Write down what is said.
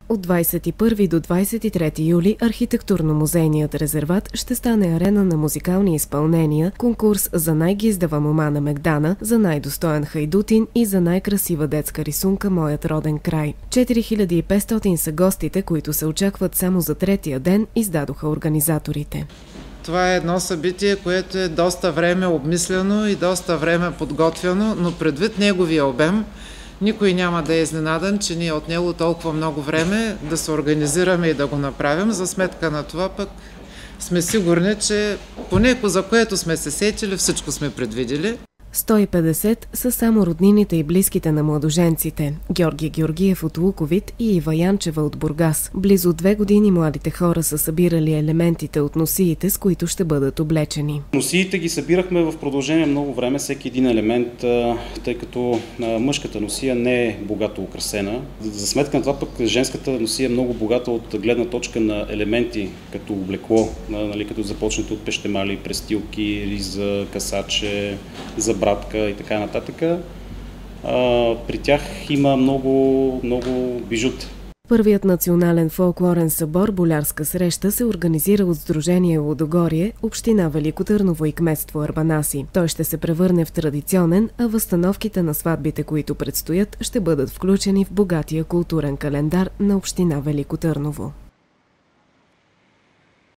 От 21 до 23 юли архитектурно-музейният резерват ще стане арена на музикални изпълнения, конкурс за най-гиздава мома на Мегдана, за най-достоен хайдутин и за най-красива детска рисунка «Моят роден край». 4500 са гостите, които се очакват само за третия ден, издадоха организаторите. Това е едно събитие, което е доста време обмислено и доста време подготвено, но предвид неговия обем, никой няма да е изненадан, че ние от него толкова много време да се организираме и да го направим. За сметка на това пък сме сигурни, че поне за което сме се сетили, всичко сме предвидели. 150 са само роднините и близките на младоженците. Георги Георгиев от Луковит и Ива Янчева от Бургас. Близо 2 години младите хора са събирали елементите от носиите, с които ще бъдат облечени. Носиите ги събирахме в продължение много време, всеки един елемент, тъй като мъжката носия не е богато украсена. За сметка на това пък женската носия е много богата от гледна точка на елементи, като облекло, като започнете от пещемали, престилки, риза, касаче, забратка и така нататък. При тях има много бижут. Първият национален фолклорен събор «Болярска среща» се организира от Сдружение Лудогорие, община Велико Търново и кметство Арбанаси. Той ще се превърне в традиционен, а възстановките на сватбите, които предстоят, ще бъдат включени в богатия културен календар на община Велико Търново.